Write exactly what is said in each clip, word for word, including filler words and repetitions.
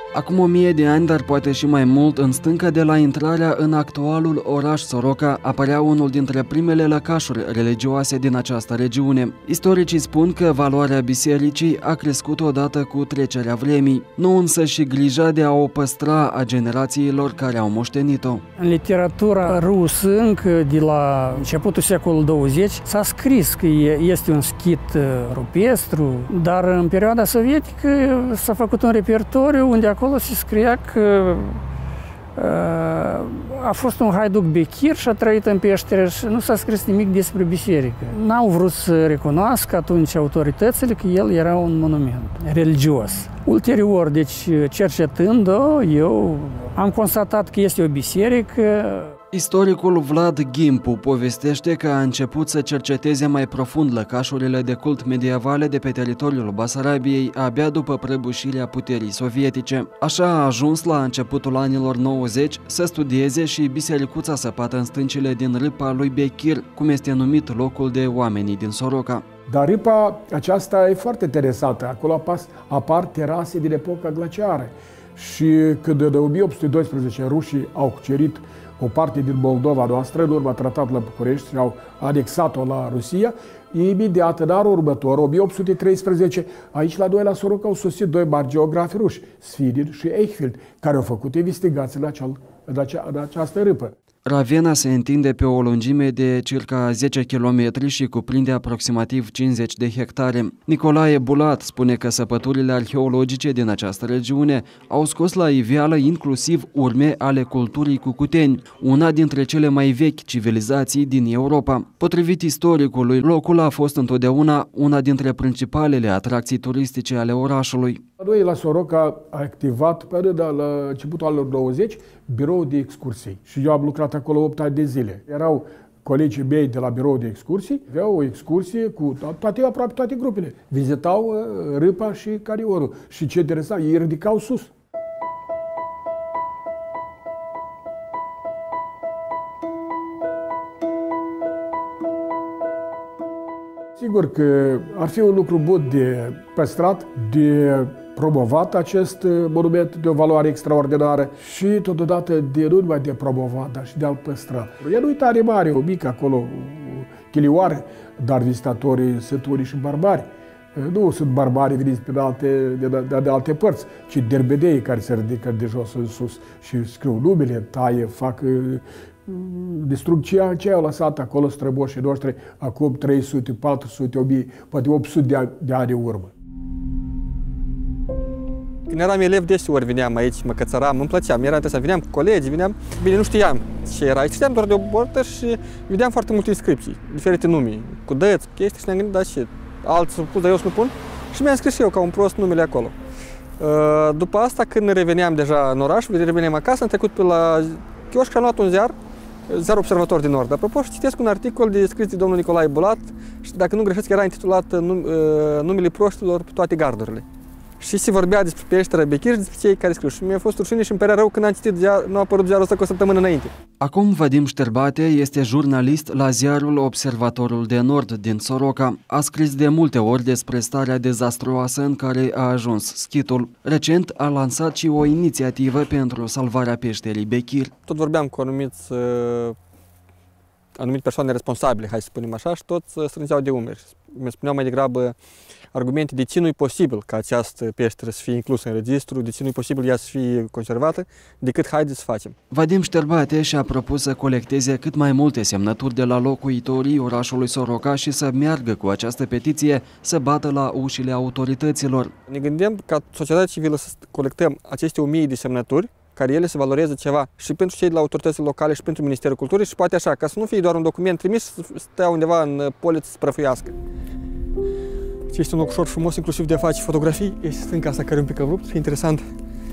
Acum o mie de ani, dar poate și mai mult, în stâncă de la intrarea în actualul oraș Soroca, apărea unul dintre primele lăcașuri religioase din această regiune. Istoricii spun că valoarea bisericii a crescut odată cu trecerea vremii, nu însă și grija de a o păstra a generațiilor care au moștenit-o. În literatura rusă, încă de la începutul secolului douăzeci, s-a scris că este un schit rupestru, dar în perioada sovietică s-a făcut un repertoriu unde acolo se scria că a fost un haiduc bechir și a trăit în peșteră și nu s-a scris nimic despre biserică. N-au vrut să recunoască atunci autoritățile că el era un monument religios. Ulterior, deci cercetând-o, eu am constatat că este o biserică. Istoricul Vlad Ghimpu povestește că a început să cerceteze mai profund lăcașurile de cult medievale de pe teritoriul Basarabiei abia după prăbușirea puterii sovietice. Așa a ajuns la începutul anilor nouăzeci să studieze și bisericuța săpată în stâncile din râpa lui Bechir, cum este numit locul de oamenii din Soroca. Dar râpa aceasta e foarte interesată. Acolo apar terase din epoca glaciară. Și când în o mie opt sute doisprezece rușii au cucerit o parte din Moldova noastră, în urma tratatului la București, și au anexat-o la Rusia, imediat, în anul următor, o mie opt sute treisprezece, aici la noi la Soroca au sosit doi mari geografi ruși, Sfidin și Eichfeld, care au făcut investigații în, acel, în, acea, în această râpă. Ravena se întinde pe o lungime de circa zece kilometri și cuprinde aproximativ cincizeci de hectare. Nicolae Bulat spune că săpăturile arheologice din această regiune au scos la iveală inclusiv urme ale culturii cucuteni, una dintre cele mai vechi civilizații din Europa. Potrivit istoricului, locul a fost întotdeauna una dintre principalele atracții turistice ale orașului. Noi la Soroca a activat până la începutul anilor nouăzeci birou de excursii și eu am lucrat acolo opt ani de zile. Erau colegii mei de la birou de excursii, aveau o excursie cu toate, aproape toate grupele. Vizitau râpa și Cariorul și ce interesant, ei ridicau sus. Sigur că ar fi un lucru bun de păstrat, de promovat acest monument de o valoare extraordinară și totodată de nu numai de promovat, dar și de a-l păstra. E nu uitare mare, o mică acolo, chilioare, dar vizitatorii sunt unii și barbari. Nu sunt barbari veniți pe alte, de, de, de alte părți, ci derbedei care se ridică de jos în sus și scriu numele, taie, fac, distrug ceea ce au lăsat acolo strămoșii noștri acum trei sute, patru sute, o mie, poate opt sute de, de ani în urmă. Când eram elev, deseori veneam aici, mă cățăram, îmi plăcea, mi-era interesant, veneam cu colegii, veneam, bine, nu știam ce era aici, știam doar de o bortă și vedeam foarte multe inscripții, diferite nume, cu dăți, chestii și ne-am gândit, da, și alții s-au pus, dar eu să nu pun și mi-am scris și eu ca un prost numele acolo. După asta, când reveneam deja în oraș, reveneam acasă, am trecut pe la chioșc și am luat un ziar, Ziar Observator din Nord. Apropo, și citesc un articol de scris de domnul Nicolae Bulat și, dacă nu greșesc, era intitulat Numele proștilor pe toate gardurile. Și se vorbea despre peștera Bechir și despre cei care scriu. Și mi-a fost rușine și îmi părea rău când am citit ziar, nu a apărut ziarul ăsta cu o săptămână înainte. Acum Vadim Șterbate este jurnalist la ziarul Observatorul de Nord din Soroca. A scris de multe ori despre starea dezastruoasă în care a ajuns schitul. Recent a lansat și o inițiativă pentru salvarea peșterii Bechir. Tot vorbeam cu anumiți, uh, anumite persoane responsabile, hai să spunem așa, și toți uh, strângeau de umeri. Mi spuneau mai degrabă argumente de ce nu e posibil ca această peșteră să fie inclusă în registru, de ce nu e posibil ea să fie conservată, decât haideți să facem. Vadim Șterbate și-a propus să colecteze cât mai multe semnături de la locuitorii orașului Soroca și să meargă cu această petiție să bată la ușile autorităților. Ne gândim ca societatea civilă să colectăm aceste o mie de semnături, care ele să valoreze ceva și pentru cei de la autoritățile locale și pentru Ministerul Culturii și poate așa, ca să nu fie doar un document trimis să stea undeva în poliță să prăfuiască. Este un loc ușor frumos, inclusiv de a face fotografii. Este stânca asta care e un pic abrupt, e interesant.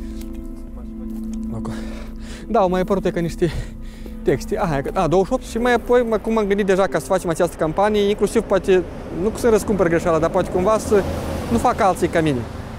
Da, au mai apărut ca niște texte. Aha, a, douăzeci și opt și mai apoi, cum m-am gândit deja ca să facem această campanie, inclusiv poate, nu să răscumpăr greșeala, dar poate cumva să nu fac alții ca mine.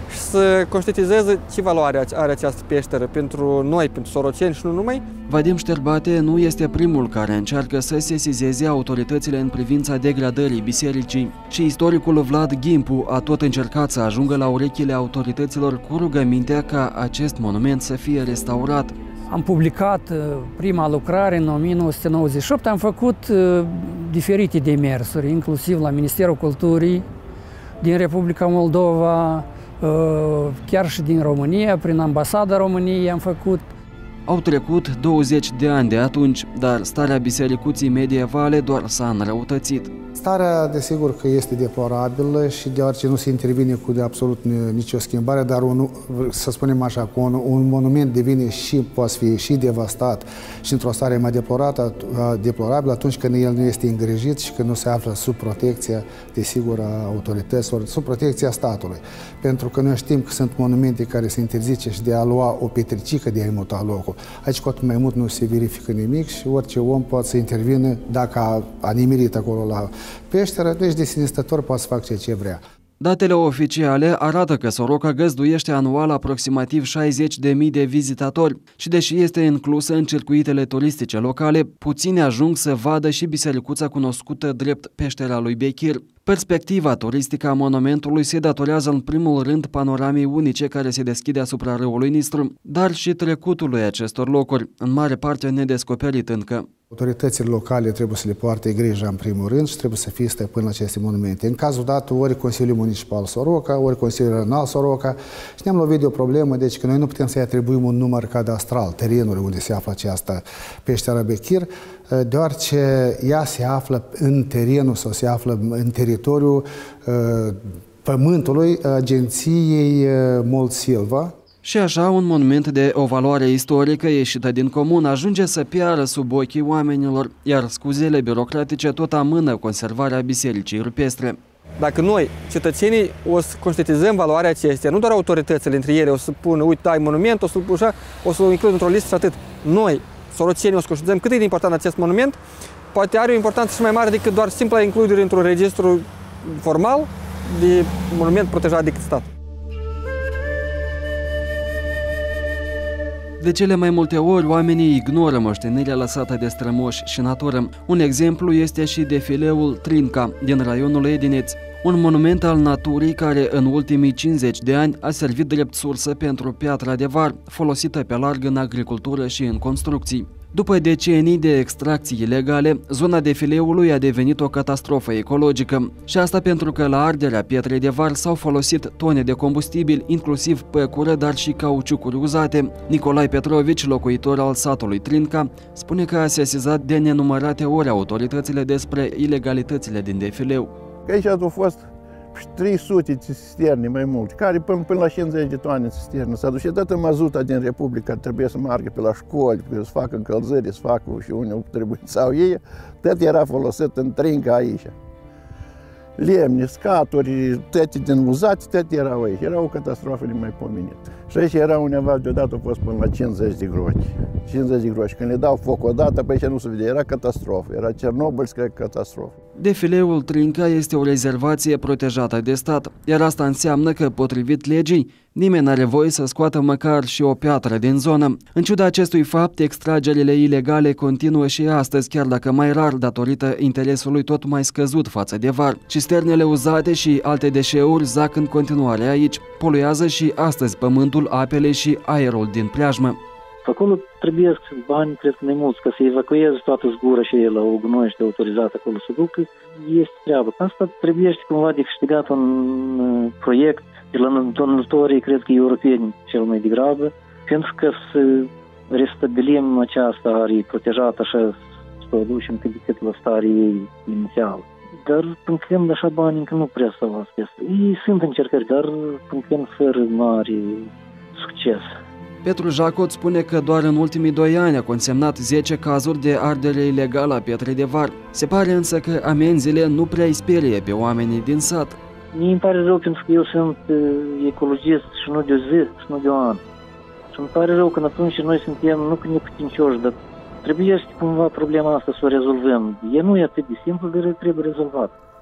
și să conștientizeze ce valoare are această peșteră pentru noi, pentru soroceni și nu numai. Vadim Șterbate nu este primul care încearcă să sesizeze autoritățile în privința degradării bisericii și istoricul Vlad Ghimpu a tot încercat să ajungă la urechile autorităților cu rugămintea ca acest monument să fie restaurat. Am publicat prima lucrare în o mie nouă sute nouăzeci și opt, am făcut diferite demersuri, inclusiv la Ministerul Culturii din Republica Moldova, chiar și din România, prin Ambasada României am făcut. Au trecut douăzeci de ani de atunci, dar starea bisericuții medievale doar s-a înrăutățit. Starea, desigur, că este deplorabilă și deoarece nu se intervine cu de absolut nicio schimbare, dar un, să spunem așa, că un, un monument devine și poate fi și devastat și într-o stare mai deplorată, deplorabilă atunci când el nu este îngrijit și când nu se află sub protecția, desigur, a autorităților, sub protecția statului. Pentru că noi știm că sunt monumente care se interzice și de a lua o petricică de a-i muta locul. Aici cu atât mai mult nu se verifică nimic și orice om poate să intervină dacă a, a nimerit acolo la peșteră, deci de sine stător poate să facă ceea ce vrea. Datele oficiale arată că Soroca găzduiește anual aproximativ șaizeci de mii de vizitatori și deși este inclusă în circuitele turistice locale, puțini ajung să vadă și bisericuța cunoscută drept Peștera lui Bechir. Perspectiva turistică a monumentului se datorează în primul rând panoramei unice care se deschide asupra râului Nistru, dar și trecutului acestor locuri, în mare parte nedescoperit încă. Autoritățile locale trebuie să le poarte grija în primul rând și trebuie să fie stăpâni la aceste monumente. În cazul dat, ori Consiliul Municipal Soroca, ori Consiliul Regional Soroca și ne-am lovit de o problemă, deci că noi nu putem să-i atribuim un număr cadastral terenului unde se află această Peștera Bechir, deoarece ea se află în terenul sau se află în teritoriul pământului Agenției Mold-Silva. Și așa, un monument de o valoare istorică ieșită din comun ajunge să piară sub ochii oamenilor, iar scuzele birocratice tot amână conservarea bisericii rupestre. Dacă noi, cetățenii, o să conștientizăm valoarea acestea, nu doar autoritățile între ele o să pună, uite, ai monument, o să-l pușa, o să-l includ într-o listă și atât. Noi, sorocenii, o să conștientizăm cât e de important acest monument, poate are o importanță și mai mare decât doar simpla includere într-un registru formal de monument protejat de stat. De cele mai multe ori, oamenii ignoră moștenirea lăsată de strămoși și natură. Un exemplu este și defileul Trinca, din raionul Edineț, un monument al naturii care în ultimii cincizeci de ani a servit drept sursă pentru piatra de var, folosită pe larg în agricultură și în construcții. După decenii de extracții ilegale, zona defileului a devenit o catastrofă ecologică. Și asta pentru că la arderea pietrei de var s-au folosit tone de combustibil, inclusiv păcură, dar și cauciucuri uzate. Nicolae Petrovici, locuitor al satului Trinca, spune că a sesizat de nenumărate ori autoritățile despre ilegalitățile din defileu. Aici au fost trei sute de cisterne mai mult, care până, până la cincizeci de toane cisterne. S-a dus și toată mazuta din Republica, trebuie să meargă pe la școli, să facă încălzări, să facă și unde trebuie sau ei, tot era folosit în Trinca aici. Lemne, scaturi, toate din uzate, toate erau aici. Era o catastrofă nemaipomenit. Și aici era undeva, deodată a fost până la cincizeci de groși. cincizeci de groși. Când le dau foc odată, pe aici nu se vede, era catastrofă. Era Cernobâlscă catastrofă. Defileul Trinca este o rezervație protejată de stat, iar asta înseamnă că, potrivit legii, nimeni n-are voie să scoată măcar și o piatră din zonă. În ciuda acestui fapt, extragerile ilegale continuă și astăzi, chiar dacă mai rar datorită interesului tot mai scăzut față de var. Cisternele uzate și alte deșeuri zac în continuare aici, poluează și astăzi pământul, apele și aerul din preajmă. Acolo trebuie bani, cred că mai mulți, ca să evacueze toată zgura și la o gunoiește autorizată acolo să ducă, este treabă. Asta trebuie cumva de câștigat un proiect de la donatorii, cred că europeni cel mai degrabă, pentru că să restabilim această arie protejată, așa, să o aducem cât de cât la stare ei inițială. Dar până când așa bani încă nu prea s-au asta. Ei sunt încercări, dar până când fără mare succes. Petru Jacot spune că doar în ultimii doi ani a consemnat zece cazuri de ardere ilegală a pietrei de var. Se pare însă că amenzile nu prea îi sperie pe oamenii din sat. Mie îmi pare rău pentru că eu sunt ecologist și nu de o zi și nu de o an. Și îmi pare rău că atunci noi suntem nu că neputincioși, dar trebuie cumva problema asta să o rezolvăm. E nu e atât de simplu, dar trebuie rezolvat.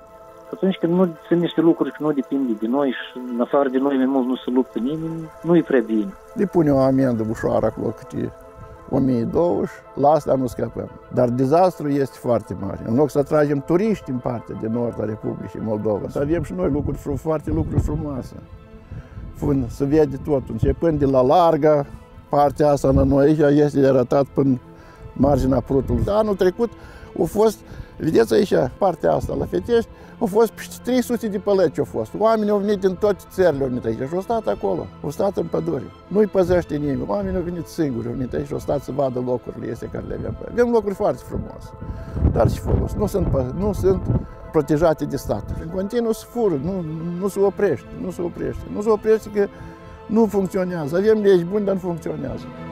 Atunci când nu sunt niște lucruri că nu depinde de noi și în afară de noi mai mult nu se luptă nimeni, nu-i prea bine. Le pune o amendă ușoară acolo, câte o mie douăzeci, la asta nu scăpăm. Dar dezastrul este foarte mare. În loc să atragem turiști în partea de nord a Republicii Moldova, să avem și noi lucruri, foarte lucruri frumoase. Până să vede tot, începând de la Larga, partea asta la noi aici este arătat până marginea Prutului. Anul trecut au fost, vedeți aici, partea asta la Fetești, au fost peste trei sute de pălăci au fost. Oamenii au venit din toate țările, au venit aici și au stat acolo, au stat în pădure. Nu-i păzește nimeni, oamenii au venit singuri, au venit aici și au stat să vadă locurile astea care le avem. Avem locuri foarte frumoase, dar și folos. Nu sunt, nu sunt protejate de stat. În continuu se fură, nu, nu se oprește, nu se oprește. Nu se oprește că nu funcționează. Avem legi bune, dar nu funcționează.